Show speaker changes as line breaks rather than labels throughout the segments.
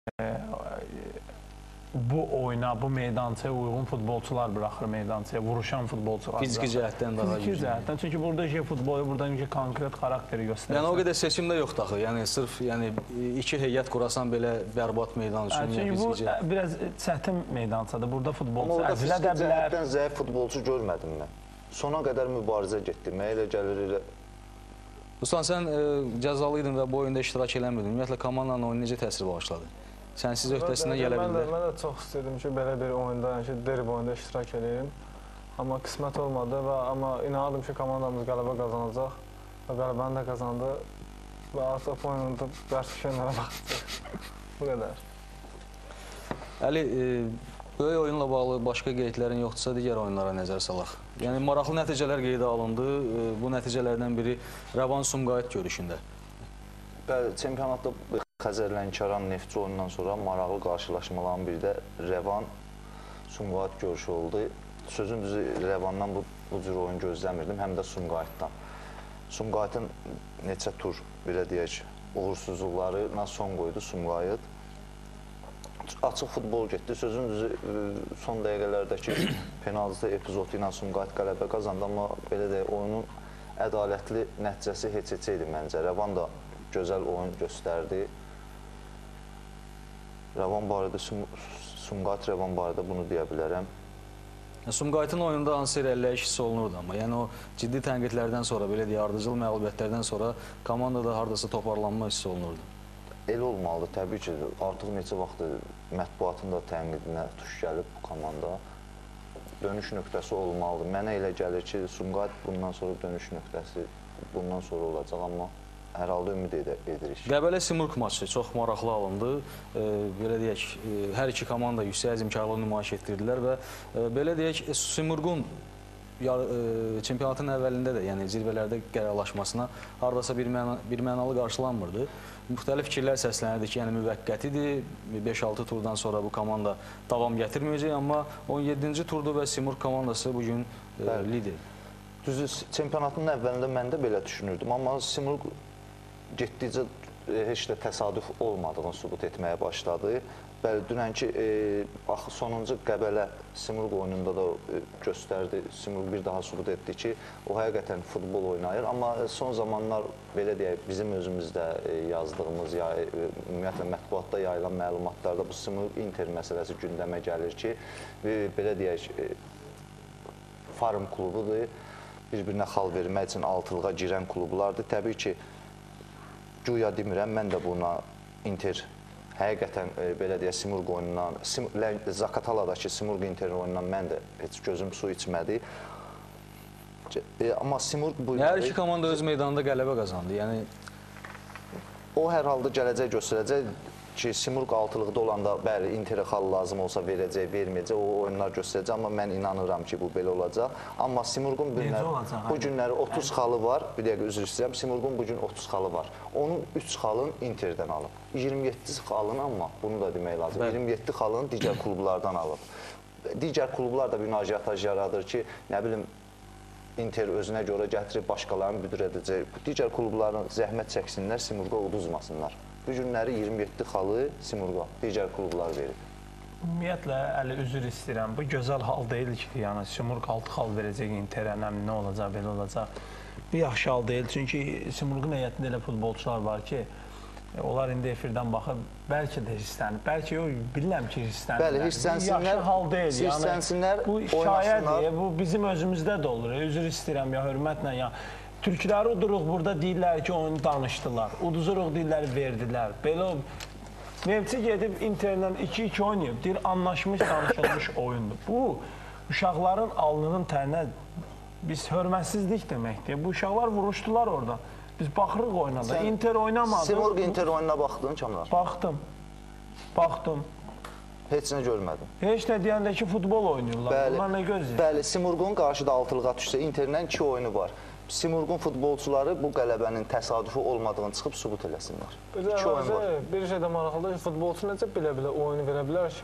bu oyuna, bu meydançaya uyğun futbolçular buraxır meydançaya, vuruşan futbolçular.
Fiziki cəhətdən daha
güclü. Fiziki cəhətdən. Çünki burada futbolu, burada konkret xarakteri göstərir.
Yəni o qədər seçimdə yoxdur axı. Yəni sırf iki heyət qurasan belə bərbad meydan üçün.
Çünki bu biraz çətin meydançadır. Burada futbolçu
əzilə də bilər. Amma orada fiziki cəhətdən zəif futbolçu görmədim mən. Sona qədər mübarizə getdi. Mənə elə gəlir elə.
Ruslan, sən cəzalı idin və bu oyunda iştirak eləmirdin. Ümumiyyətlə, komandanın oyunu necə təsir bağışladı? Sənsiz öhdəsindən gələ bildilər.
Mən də çox istəyirdim ki, belə bir oyunda, derbi oyunda iştirak edeyim. Amma qismət olmadı amma inanırdım ki, komandamız qələbə qazanacaq və qələbəni də qazandı və artıq bu oyunda bərs düşənlərə baxacaq. Bu qədər.
Əli, böyük oyunla bağlı başqa qeydlərin yoxdursa, digər oyunlara nəzər salaq. Yəni, maraqlı nəticələr qeydə alındı. Bu nəticələrdən biri Rəvan Sumqayıt görüşündə.
Bəli, çempionatda Xəzər Lənkəran Neftçi oyundan sonra maraqlı qarşılaşmaların biri də Rəvan Sumqayıt görüşü oldu. Sözün düzü Rəvandan bu cür oyun gözləmirdim, həm də Sumqayıtdan. Sumqayıtın neçə tur, belə deyək, uğursuzluqlarına son qoydu Sumqayıt. Açıq futbol getdi. Sözün düzü son dəqiqələrdəki penaltı epizodu ilə Sumqayıt qələbə qazandı, amma belə deyək, oyunun ədalətli nəticəsi heç idi məncə. Rəvan da gözəl oyun göstərdi. Rəvan barədə, Sumqayıt Rəvan barədə bunu deyə bilərəm.
Sumqayıtın oyunda hansı irəliləyiş hissi olunurdu, amma yəni o ciddi tənqidlərdən sonra, belə deyək, ardıcıl məğlubiyyətlərdən sonra komandada haradasa toparlanma hissi olunurdu.
Elə olmalıdır, təbii ki, artıq neçə vaxtdır mətbuatın da tənqidinə tuş gəlib bu komanda. Dönüş nöqtəsi olmalıdır. Mənə elə gəlir ki, Sumqayıt bundan sonra dönüş nöqtəsi bundan sonra olacaq, amma hər halda ümid edirik.
Qəbələ-Simurq maçı çox maraqlı alındı. Belə deyək, hər iki komanda yüksək əzmkarlıq nümayiş etdirdilər və belə deyək, Simurqun çempionatın əvvəlində də, yəni zirvələrdə qərarlaşmasına haradasa bir mənalı qarşılanmırdı. Müxtəlif fikirlər səslənirdi ki, yəni müvəqqətidir, 5-6 turdan sonra bu komanda davam gətirməyəcək, amma 17-ci turdur və Simurq komandası bugün lider.
Düzü, çempionatın əvvəlində mən də belə düşünürdüm, amma Simurq getdikcə heç də təsadüf olmadığını sübut etməyə başladı. Bəli, dünənki sonuncu Qəbələ Simurq oyununda da göstərdi. Simurq bir daha sübut etdi ki, o həqiqətən futbol oynayır. Amma son zamanlar, belə deyək, bizim özümüzdə yazdığımız, ümumiyyətlə mətbuatda yayılan məlumatlarda bu Simurq Inter məsələsi gündəmə gəlir ki, belə deyək, farm klubudur. Bir-birinə xal vermək üçün altılığa girən klublardır. Təbii ki, güya demirəm, mən də buna Inter həqiqətən, belə deyək, Simurq oyunundan, Zaqataladakı Simurq Inter oyunundan mən də heç gözüm su içmədi. Amma Simurq bu...
Hər iki komanda öz meydanında qələbə qazandı. Yəni,
o hər halda gələcək göstərəcək ki, Simurq altılıqda olanda, bəli, Interə xal lazım olsa verəcək, verməyəcək, o oyunlar göstərəcək, amma mən inanıram ki, bu belə olacaq. Amma Simurqun bu günləri 30 xalı var, bir dəqiqə üzr istəyirəm, Simurqun bu gün 30 xalı var. Onun 3 xalını Interdən alıb. 27 xalını, amma bunu da demək lazım, 27 xalını digər klublardan alıb. Digər klublar da bir ajiyataj yaradır ki, nə bilim, Inter özünə görə gətirib başqalarını büdür edəcək. Digər klubların zəhmət çəksinlər, Simurqa uduzmasınlar. Bu günləri 27 xalı Simurqa, digər klublar verir.
Ümumiyyətlə, Əli, üzr istəyirəm. Bu gözəl hal deyil ki, yəni Simurq 6 xal verəcək Interə, nə olacaq, belə olacaq. Bu yaxşı hal deyil, çünki Simurqun heyətində elə futbolçular var ki, onlar indi efirdən baxıb, bəlkə də hirslənir, bəlkə yox, bilirəm ki, hirslənirlər.
Bəli, hirslənsinlər,
yaxşı hal deyil,
hirslənsinlər,
bu şayədir, bu bizim özümüzdə də olur. Üzr istəyirəm, ya hörmətlə, ya türkləri uduruq, burada deyirlər ki, oyunu danışdılar, uduzuruq deyirlər, verdilər. Belə o, Nevçi gedib Interlə 2-2 oynayıb, deyir, anlaşmış, danışılmış oyundur. Bu, uşaqların alnının tərinə biz hörmətsizlik deməkdir. Bu uşaqlar vuruşdular oradan. Biz baxırıq oynada. Inter oynamadı.
Simurq Inter oyununa baxdın Kamran?
Baxdım.
Heç nə görmədim.
Heç nə deyəndə ki, futbol oynayırlar. Bunlar nə gözləyir?
Bəli, Simurqun qarşıda altılığa düşsə, Interlə 2 oyunu var. Simurqun futbolçuları bu qələbənin təsadüfi olmadığını çıxıb sübut eləsinlər.
Bir şey də maraqlıdır ki, futbolçu necə belə oyunu verə bilər ki,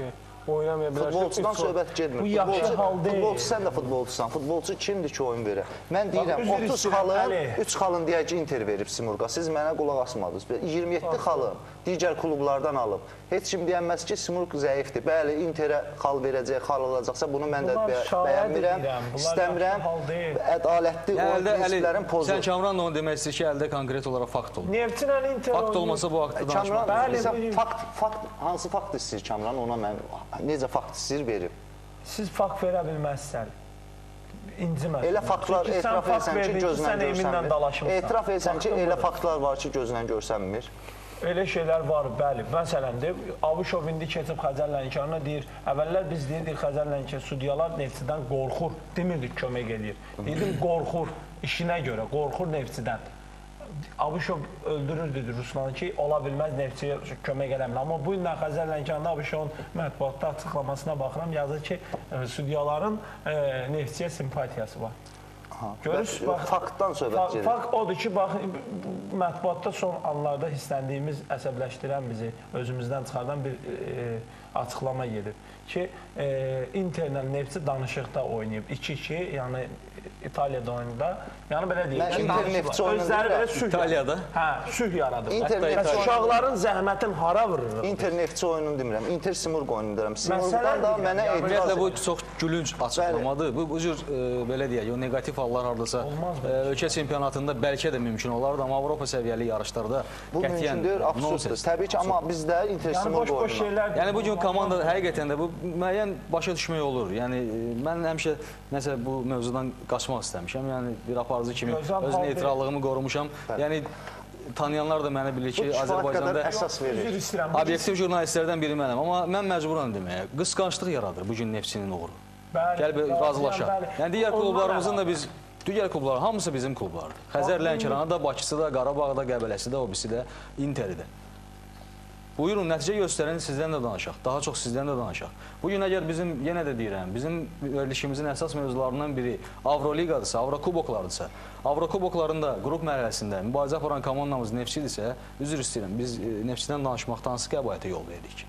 oynamaya bilər ki,
Futbolçudan söhbət getmir.
Bu yaxşı hal deyil.
Futbolçu sən də futbolçusan. Futbolçu kimdir ki oyun verə? Mən deyirəm
üzr
30
istəyirəm,
xalın,
Əli.
3 xalın deyək ki Inter verib Simurqa. Siz mənə qulaq asmadınız. 27 xalın digər klublardan alıb. Heç kim deyəməz ki Simurq zəifdir. Bəli, Interə xal verəcək, xal alacaqsa bunu mən də bəyənmirəm. İstəmirəm. Ədalətli oyun prinsiplərin pozulur.
Sən Kamran onu demək istəyir ki, əldə konkret olaraq fakt olur.
Neftçinə Inter
Fakt olmasa bu haqda danışmaq.
Kamran, hansı fakt istəyir Kamran? Ona mən necə fakt istəyir verim.
Siz fakt verə bilməzsən. İncimə.
Elə faktlar etiraf etsən ki, gözlə görsənmir. Etiraf etsən ki, elə faktlar var ki, gözlə görsənmir.
Elə şeylər var, bəli. Məsələn, Abuşov indi keçib Xəzər Lənkəranına deyir, əvvəllər biz deyirdik Xəzər Lənkəran sudyalar Neftçidən qorxur, demirdik kömək edir. Deyirdim, qorxur, işinə görə, qorxur Neftçidən. Abuşov öldürür dedi Ruslanı ki, ola bilməz Neftçiyə kömək eləmir. Amma bu günlər Xəzər Lənkəranında Abuşovun mətbuatda açıqlamasına baxıram, yazır ki, sudyaların Neftçiyə simpatiyası var. Görürsünüz, bax,
faktdan söhbət gedir.
Fakt odur ki, bax, mətbuatda son anlarda hissləndiyimiz, əsəbləşdirən bizi, özümüzdən çıxardan bir açıqlama gedir ki, Interlə Neftçi danışıqda oynayıb 2-2, yəni İtaliyada oyunda, yəni belə deyək.
Inter Neftçi oyununda
İtaliyada?
Hə, sülh yaradır.
İnter
uşaqların zəhmətin hara vurur?
Inter Neftçi oyununu demirəm, Inter Simurq oyununu demirəm. Simurqdan da mənə etiraz
Ümumiyyətlə bu çox gülünc açıqlamadır. Bu cür belə deyək, o neqativ hallar hardasa ölkə çempionatında bəlkə də mümkün olardı, amma Avropa səviyyəli yarışlarda
bu mümkündür, absurddur. Təbii ki, amma bizdə Inter Simurq oyunu.
Yəni bu gün komanda həqiqətən də bu müəyyən başa düşmək olur. Yəni mən həmişə məsələn bu mövzudan qaçmaq istəmişəm. Yəni bir aparıcı kimi öz neytrallığımı qorumuşam. Yəni tanıyanlar da mənə bilir ki, Azərbaycanda
əsas verir.
Obyektiv jurnalistlərdən biri mənəm. Amma mən məcburam deməyə. Qısqanclıq yaradır bu gün Neftçinin uğuru. Gəl razılaşaq. Yəni digər klublarımızın da biz digər klublar hamısı bizim klublardır. Xəzər Lənkərana da, Bakısı da, Qarabağda, Qəbələsi də, obisi də, Interi də. Buyurun, nəticə göstərən sizdən də danışaq, daha çox sizdən də danışaq. Bugün əgər bizim, yenə də deyirəm, bizim verilişimizin əsas mövzularından biri Avroliqadırsa, Avrokuboklardırsa, Avrokuboklarında qrup mərhələsində mübarizə aparan komandamız Neftçidirsə, üzr istəyirəm, biz Neftçidən danışmaqda hansı qəbahətə yol verdik?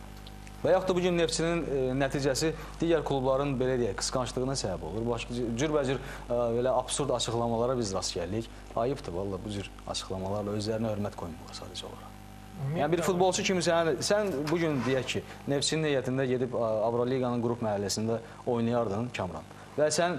Və yaxud da bugün Neftçinin nəticəsi digər klubların, belə deyək, qısqanclığına səbəb olur. Başqa cürbəcür belə absurd açıqlamalara biz rast gəldik. Ayıbdır, valla bu cür açıqlamalarla özlərinə hörmət qoymuyorlar sadəcə olaraq. Yəni bir futbolçu kimi sən bugün deyək ki, Neftçinin heyətində gedib Avroliqanın qrup mərhələsində oynayardın Kamran. Və sən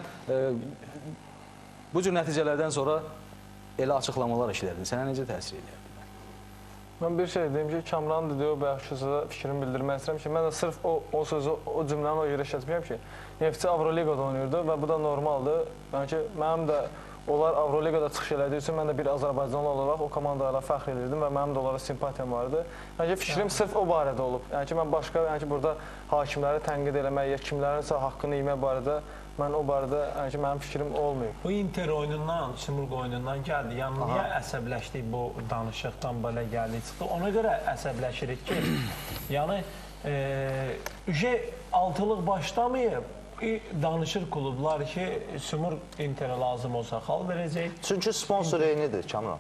bu cür nəticələrdən sonra elə açıqlamalar eşidərdin. Sənə necə təsir edərdi?
Mən bir şey deyim ki, Kamran dedi, o bayaq ki, sözə fikrimi bildirmək istəyirəm ki, mən də sırf o sözü, o cümləni o yerə işlətməyəm ki, Neftçi Avroliqada oynayırdı və bu da normaldır. Yəni ki, mənim də onlar Avroliqada çıxış elədiyi üçün mən də bir Azərbaycanlı olaraq o komandayla fəxr edirdim və mənim də onlara simpatiyam vardı. Yəni ki, fikrim sırf o barədə olub. Yəni ki, mən başqa, yəni ki, burada hakimləri tənqid eləmək, ya kimlərinsə haqqını yemək barədə, mən o barədə, yəni ki, mənim fikrim olmayıb.
Bu Inter oyunundan, Simurq oyunundan gəldi. Yəni, niyə əsəbləşdik bu danışıqdan belə gəldi, çıxdı? Ona görə əsəbləşirik ki, yəni, altılıq başlamayıb, danışır klublar ki, Simurq Interə lazım olsa xal verəcək.
Çünki sponsor eynidir, Kamran.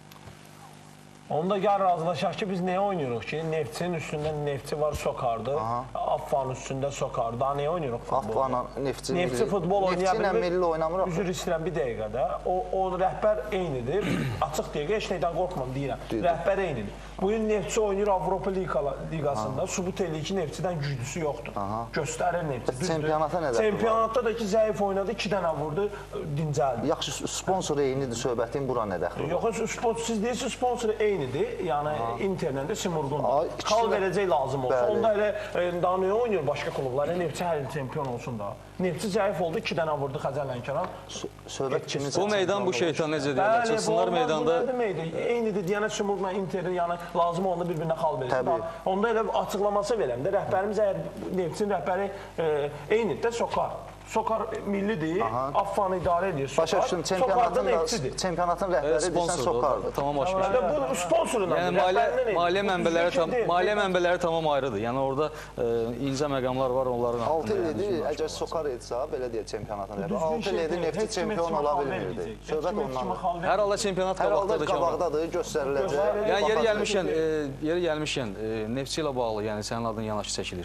Onda gəl razılaşaq ki, biz nəyə oynayırıq ki? Neftçinin üstündə Neftçi var, Sokardı. Affanın üstündə Sokardı. Daha nəyə oynayırıq futbol?
Affanın,
Neftçi futbol oynaya
Neftçi ilə milli oynamırıq.
Üzr istəyirəm bir dəqiqədə. O rəhbər eynidir. Açıq deyək, heç neydən qorxmam deyirəm. Rəhbər eynidir. Bugün Neftçi oynayır Avropa Liqasında. Subut eləyir ki, Neftçidən güclüsü yoxdur. Göstərir Neftçi.
Çempionata nədir?
Çempionatda da ki, zəif oynadı, 2 dənə vurdu, dincəldi.
Yaxşı, sponsor eynidir, söhbətin bura nə dəxli?
Yox, siz deyirsiniz, sponsor eynidir. Yəni, Interlə də Simurqundur. Xal verəcək lazım olsa. Onda elə daha nə oynayır başqa klublar? Neftçi hər il çempion olsun da. Neftçi zəif oldu, 2 dənə vurdu Xəzər Lənkəran.
Söhbət kimin?
Bu meydan, bu şeytan necə deyirlər? Çıxsınlar meydanda.
Eynidir, deyənə Simurqla Interin lazım olanda bir-birinə xal verir. Onda elə açıqlaması verəm də, rəhbərimiz əgər Neftçinin rəhbəri eynidir də Sokar. Sokar millidir, Affanı idarə edir.
Başa düşdüm, çempionatın rəhbəri deyirsən Sokardır.
Tamam başqa şey.
Bu sponsorundan.
Yəni maliyyə mənbələri tamam ayrıdır. Yəni orada incə məqamlar var, onların haqqında.
6 ildir, əgər Sokar etsə, belə deyək çempionatın rəhbəri. 6 ildir Neftçi çempion ola bilmirdi. Söhbət ondan.
Hər halda çempionat
qabaqdadır, göstəriləcək.
Yəni yeri gəlmişkən Neftçi ilə bağlı, yəni sənin adın yanaşı çəkilir.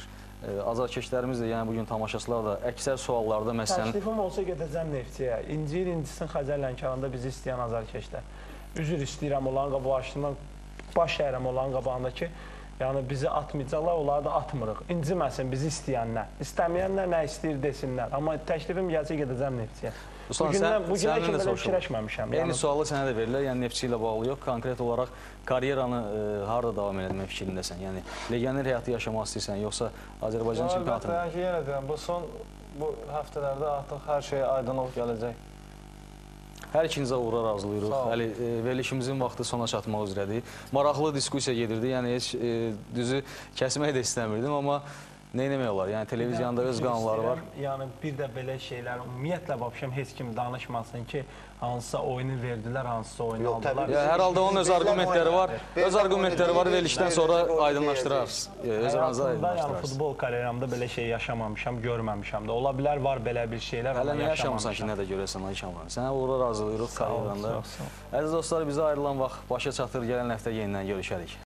azarkeşlərimiz də, yəni bugün tamaşaçılar da əksər suallarda məsələn
Təklifim olsa gedəcəm Neftçiyə. İnci il incisin Xəzər Lənkəranda bizi istəyən azarkeşlər. Üzr istəyirəm olan qabağışından, baş şəhərəm olan qabağındakı, yəni bizi atmayacaqlar, onları da atmırıq. İnciməsin bizi istəyənlər. İstəməyənlər nə istəyir desinlər. Amma təklifim gəlsə gedəcəm Neftçiyə.
Ruslan,
Bugünə kimi belə
soruşuram.
fikirləşməmişəm.
Eyni sualı sənə də verirlər, yəni Neftçi ilə bağlı yox, konkret olaraq karyeranı harada davam etmək fikrindəsən? Yəni legioner həyatı yaşamaq istəyirsən, yoxsa Azərbaycan çempionatını?
Əlbəttə, yəni yenə deyirəm, bu həftələrdə artıq hər şey aydınlıq gələcək.
Hər ikinizə uğurlar arzulayırıq.
Sağ olun.
Verilişimizin vaxtı sona çatmaq üzrədir. Maraqlı diskussiya gedirdi, yəni heç düzü kəsmək də istəmirdim, amma nə etmək olar? Yəni televiziyanda öz qanunları var.
Yəni bir də belə şeylər ümumiyyətlə vəbşəm heç kim danışmasın ki, hansısa oyunu verdilər, hansısa oyunu
Yox,
aldılar.
təbii.
Hər halda onun öz arqumentləri var. Öz arqumentləri var, verilişdən sonra
Verilişdə
aydınlaşdırarız. Öz aranızda
Həyatımda, yəni
aydınlaşdırarız.
futbol karyeramda belə şey yaşamamışam, görməmişəm də. Ola bilər var belə bir şeylər,
Hələ
amma
nə yaşamısan ki,
yaşamamışam.
nə də görəsən, ay Şamlan. Sənə uğurlar arzulayırıq karyeranda.
Çox sağ ol.
Əziz dostlar, bizə ayrılan vaxt başa çatır. Gələn həftə yenidən görüşərik.